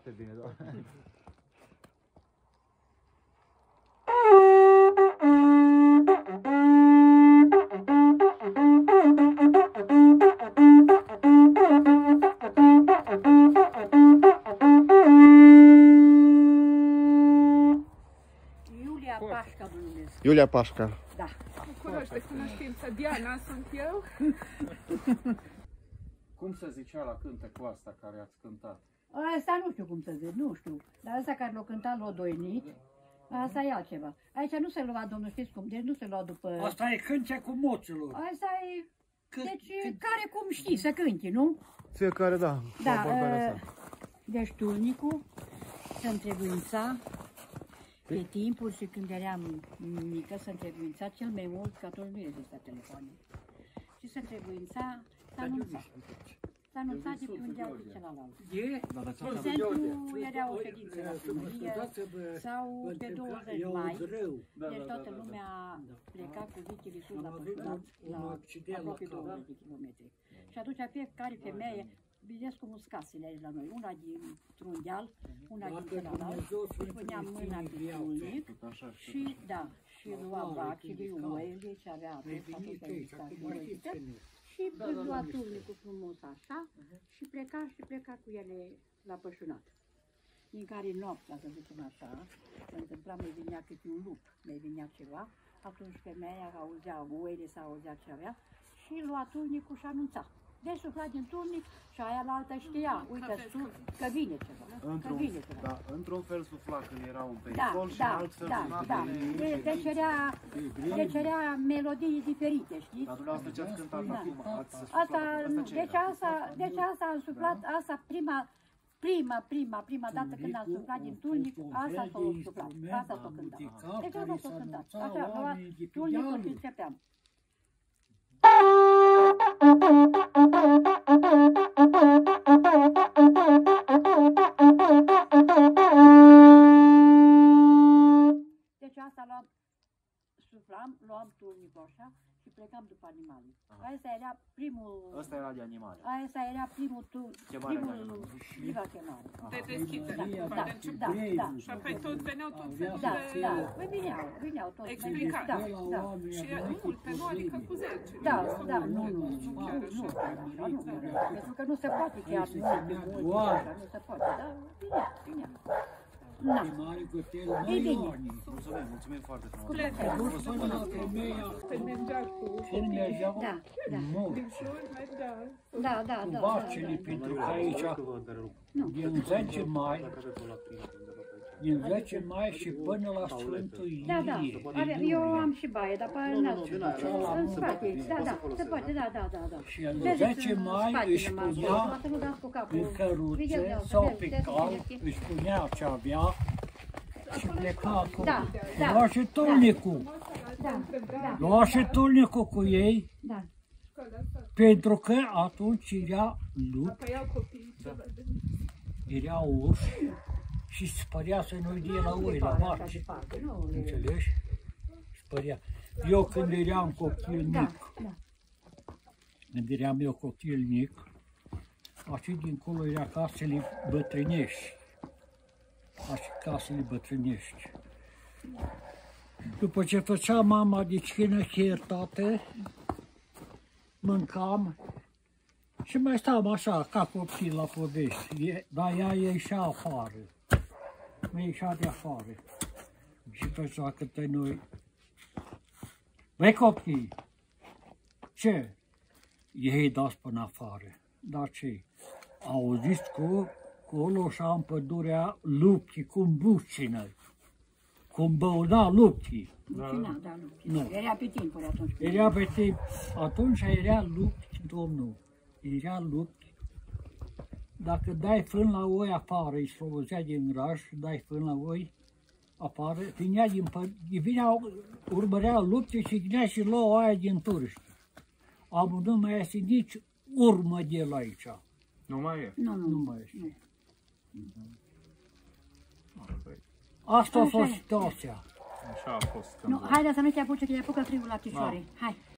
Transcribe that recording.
Foarte bine, doamne. Iulia Pașca mă numesc. Iulia Pașca. Da. Bucuroși de cunoștință. Diana sunt eu. Cum se zicea la cântecul asta care ați cântat? Asta nu știu cum să zic, nu știu. Dar asta care l-a cântat Lodoinic, asta e altceva. Aici nu se lua, domnul, știți cum, deci nu se lua după... Asta e cântecul moților. Asta e... Deci care cum știi să cânti, nu? Fiecare, da. Da, deci turnicul se întrebuința pe timpul și când eram mică se întrebuința cel mai mult, că atunci nu exista telefoane. Și se întrebuința, s-a anunțat de pe un deal de celălalt. De exemplu, era o ședință la primărie sau pe 20 mai, deci toată lumea pleca cu vitele sus la pășunat, la aproape 20 de kilometri. Și atunci fiecare femeie, vedeți cum sunt casele aici la noi, una dintr-un deal, una din celălalt, își punea mâna pe tulnic și, da, și lua vacile, oile ce avea atunci exista și oile. Și lua turnicul frumos așa și pleca cu ele la pășunat. Din care noaptea, să zicem așa, se întâmpla, mai venea câte un lup, mai venea ceva, atunci femeia auzea oile sau auzea ce avea și lua turnicul și anunța. Deci sufla din turnic și aia la alta știa, uite, că vine ceva, că vine ceva. Da, într-un fel sufla când era un pericol și altfel da. Deci era melodii diferite, știți? Dar dumneavoastră ce ați cântat acum? Deci asta am suflat, asta prima dată când am suflat din turnic, asta s-a suflat, asta s-a cântat. Deci asta s-a cântat, așa, lua turnicul și începeam. Deci asta luam turnicul așa și plecam după animale. Asta era primul... Ăsta era de animale. Asta era primul viva chemare. De deschidere. Da. Și apoi tot veneau tot felul Da, de vineau tot. explicații. Și multe, nu? Adică cu 10. Nu, pentru că nu se poate chiar nu se poate, dar vinea. Ei bine. Mulțumim foarte frumos. Când mergea cu din Șur, mergea. Da. Vacile, pentru că aici, din 10 mai, și până la Sfântul Ilie. Da. Eu am și baie, dar pe în spate. Se poate, da. Și în 10 mai își punea în căruțe sau pe cal, își punea ce avea și pleca acolo. Lua și turnicul. Lua și turnicul cu ei, pentru că atunci era lup, era urs și spărea să nu-i dea la oi, la vaci. Înțelegi? Spărea. Eu când eram copil mic, așa dincolo era casele bătrânești. După ce făcea mama de cină hiertate, mâncam și mai stăm așa, ca copii la povești, dar ea ieșea afară. Nu ieșea de afară. Și făcea către noi. Băi copii, ce? Ei dați până afară. Dar ce? Auziți că acolo și în pădurea luptii cum bucină. Cum băuna luptii. Era pe timpuri atunci. Era pe timp. Atunci era lupti, domnul. Era lupti. Dacă dai frân la oi afară, îi slobozea din graj, dai frân la oi afară, urmărea lupte și vinea și lua oaia din turși. Amul nu mai este nici urmă de el aici. Nu mai e? Nu mai este. Asta a fost situația. Așa a fost. Haide să nu te apuce, că te apucă frigul la picioare. Hai.